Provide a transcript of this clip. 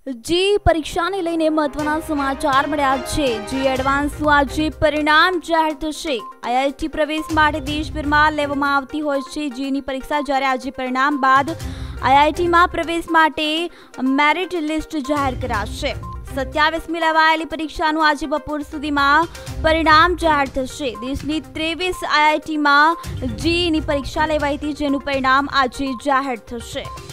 जी परीक्षाને લઈને મહત્વના સમાચાર મળ્યા છે। જી એડવાન્સનું આજે પરિણામ જાહેર થશે। આઈઆઈટી પ્રવેશ માટે દેશભરમાં લેવામાં આવતી હોય છે જીની પરીક્ષા, જ્યારે આજે પરિણામ બાદ આઈઆઈટીમાં પ્રવેશ માટે મેરિટ લિસ્ટ જાહેર કરાશે। 27મી લેવાયેલી પરીક્ષાનું આજે બપોર સુધીમાં પરિણામ જાહેર થશે। દેશની 23 આઈઆઈટીમાં જીની પરીક્ષા લેવાઈ હતી, જેનું પરિણામ આજે જાહેર થશે।